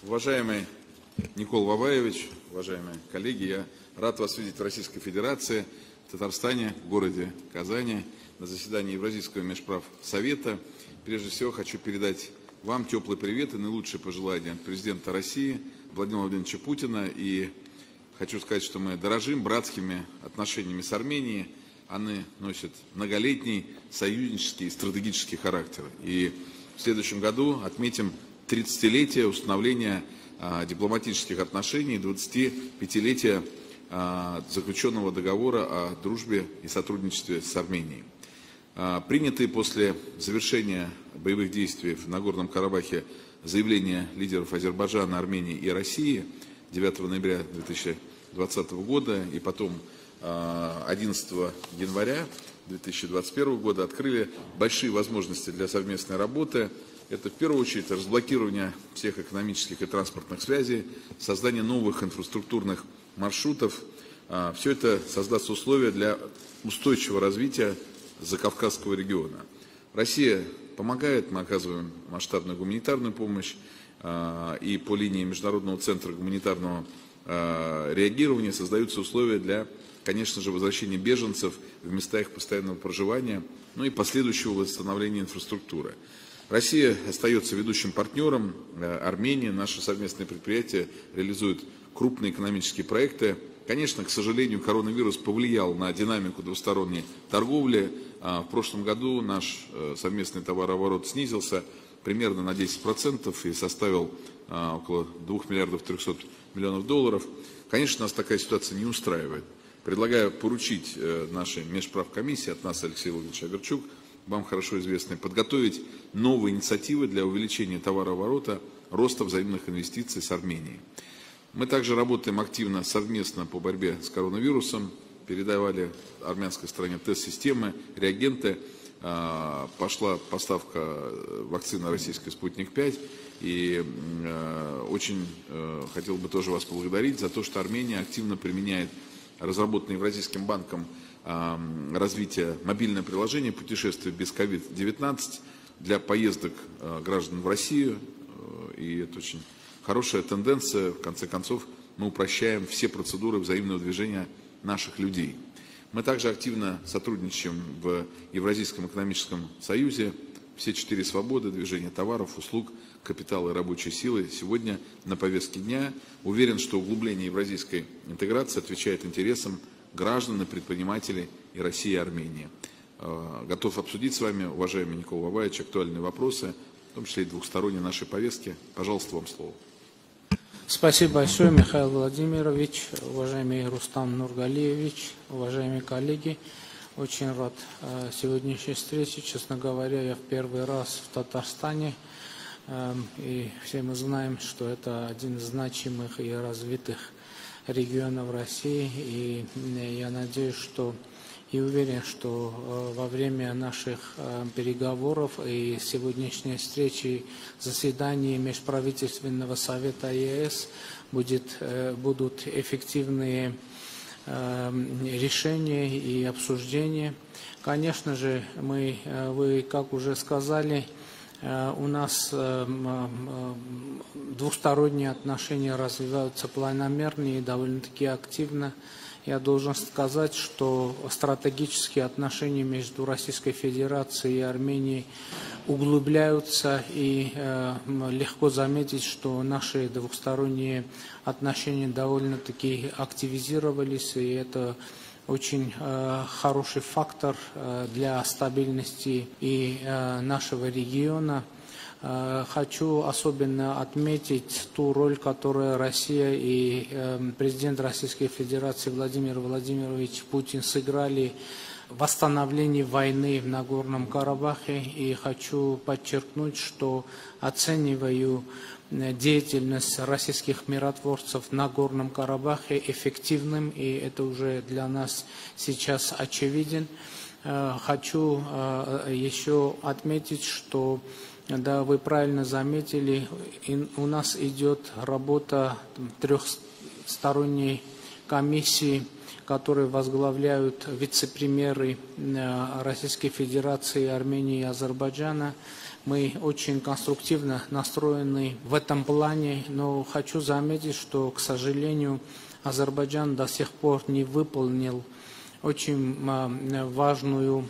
Уважаемый Никол Бабаевич, уважаемые коллеги, я рад вас видеть в Российской Федерации, в Татарстане, в городе Казани, на заседании Евразийского межправсовета. Прежде всего хочу передать вам теплый привет и наилучшие пожелания от президента России Владимира Владимировича Путина. И хочу сказать, что мы дорожим братскими отношениями с Арменией. Они носят многолетний союзнический и стратегический характер. И в следующем году отметим 30-летие установления дипломатических отношений, 25-летие заключенного договора о дружбе и сотрудничестве с Арменией. Принятые после завершения боевых действий в Нагорном Карабахе заявления лидеров Азербайджана, Армении и России 9 ноября 2020 года и потом 11 января 2021 года открыли большие возможности для совместной работы. Это в первую очередь разблокирование всех экономических и транспортных связей, создание новых инфраструктурных маршрутов. Все это создаст условия для устойчивого развития Закавказского региона. Россия помогает, мы оказываем масштабную гуманитарную помощь, и по линии Международного центра гуманитарного реагирования создаются условия для, конечно же, возвращения беженцев в места их постоянного проживания, ну и последующего восстановления инфраструктуры. Россия остается ведущим партнером Армении. Наши совместные предприятия реализуют крупные экономические проекты. Конечно, к сожалению, коронавирус повлиял на динамику двусторонней торговли. В прошлом году наш совместный товарооборот снизился примерно на 10% и составил около 2 миллиардов 300 миллионов долларов. Конечно, нас такая ситуация не устраивает. Предлагаю поручить нашей межправкомиссии, от нас Алексей Владимирович Аверчук, вам хорошо известны, подготовить новые инициативы для увеличения товарооборота, роста взаимных инвестиций с Арменией. Мы также работаем активно совместно по борьбе с коронавирусом, передавали армянской стороне тест-системы, реагенты, пошла поставка вакцины российской «Спутник-5», и очень хотел бы тоже вас поблагодарить за то, что Армения активно применяет разработанное Евразийским банком развитие мобильное приложение «Путешествие без COVID-19» для поездок граждан в Россию. И это очень хорошая тенденция. В конце концов, мы упрощаем все процедуры взаимного движения наших людей. Мы также активно сотрудничаем в Евразийском экономическом союзе. Все 4 свободы, движение товаров, услуг, капитала и рабочей силы сегодня на повестке дня. Уверен, что углубление евразийской интеграции отвечает интересам граждан и предпринимателей и России, и Армении. Готов обсудить с вами, уважаемый Никол Бабаевич, актуальные вопросы, в том числе и двухсторонней нашей повестки. Пожалуйста, вам слово. Спасибо большое, Михаил Владимирович, уважаемый Рустам Нургалиевич, уважаемые коллеги. Очень рад сегодняшней встрече. Честно говоря, я в первый раз в Татарстане. И все мы знаем, что это один из значимых и развитых регионов России. И я надеюсь, что и уверен, что во время наших переговоров и сегодняшней встречи, заседаний Межправительственного совета ЕС будут эффективные решения и обсуждения. Конечно же, вы, как уже сказали, у нас двусторонние отношения развиваются планомерно и довольно-таки активно. Я должен сказать, что стратегические отношения между Российской Федерацией и Арменией углубляются, и легко заметить, что наши двухсторонние отношения довольно-таки активизировались, и это очень хороший фактор для стабильности и нашего региона. Хочу особенно отметить ту роль, которую Россия и президент Российской Федерации Владимир Владимирович Путин сыграли в восстановлении войны в Нагорном Карабахе. И хочу подчеркнуть, что оцениваю деятельность российских миротворцев в Нагорном Карабахе эффективным, и это уже для нас сейчас очевиден. Хочу еще отметить, что да, вы правильно заметили, у нас идет работа трехсторонней комиссии, которые возглавляют вице-премьеры Российской Федерации, Армении и Азербайджана. Мы очень конструктивно настроены в этом плане, но хочу заметить, что, к сожалению, Азербайджан до сих пор не выполнил очень важную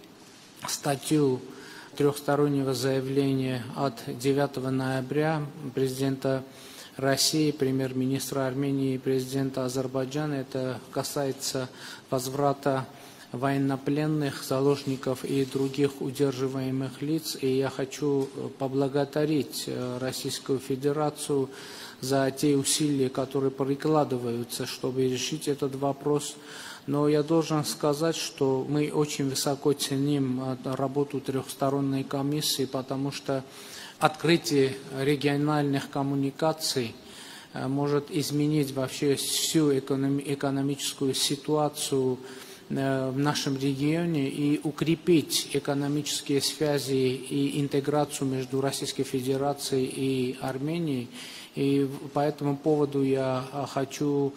статью трехстороннего заявления от 9 ноября президента России, премьер-министра Армении и президента Азербайджана. Это касается возврата военнопленных, заложников и других удерживаемых лиц. И я хочу поблагодарить Российскую Федерацию за те усилия, которые прикладываются, чтобы решить этот вопрос. Но я должен сказать, что мы очень высоко ценим работу трехсторонней комиссии, потому что открытие региональных коммуникаций может изменить вообще всю экономическую ситуацию в нашем регионе и укрепить экономические связи и интеграцию между Российской Федерацией и Арменией. И по этому поводу я хочу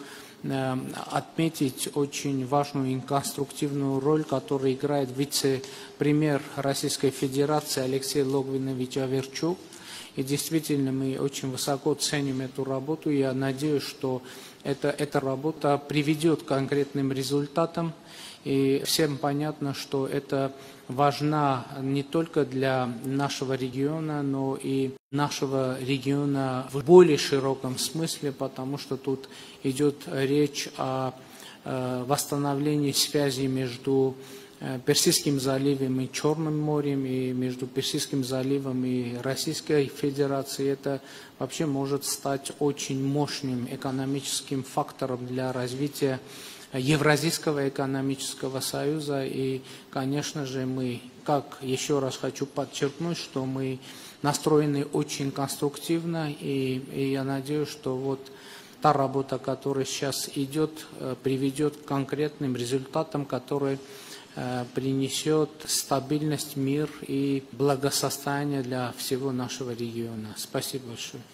отметить очень важную и конструктивную роль, которую играет вице-премьер Российской Федерации Алексей Логвинович Аверчук. И действительно мы очень высоко ценим эту работу. Я надеюсь, что эта работа приведет к конкретным результатам. И всем понятно, что это важно не только для нашего региона, но и нашего региона в более широком смысле, потому что тут идет речь о восстановлении связи между Персидским заливом и Черным морем, и между Персидским заливом и Российской Федерацией. Это вообще может стать очень мощным экономическим фактором для развития Евразийского экономического союза. И, конечно же, мы, еще раз хочу подчеркнуть, что мы настроены очень конструктивно, и я надеюсь, что вот та работа, которая сейчас идет, приведет к конкретным результатам, которые принесет стабильность, мир и благосостояние для всего нашего региона. Спасибо большое.